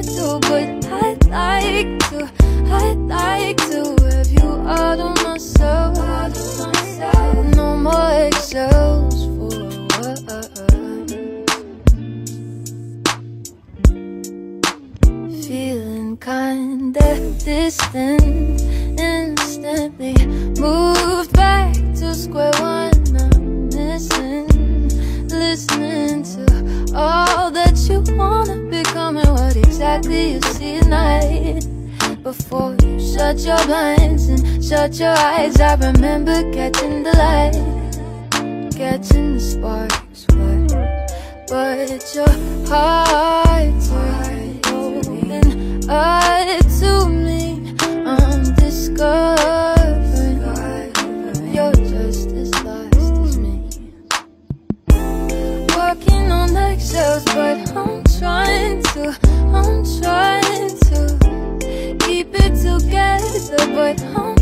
do, but I'd like to have you out of myself. No more eggshells for what? Feeling kinda distant, instantly moved back to square one. I'm listening to all that you wanna become and what exactly you see at night. Before you shut your blinds and shut your eyes, I remember catching the light, catching the sparks, but your heart's wide open up to me. I'm discovering you're just as lost as me. Working on eggshells, but I'm trying to keep it together, but I'm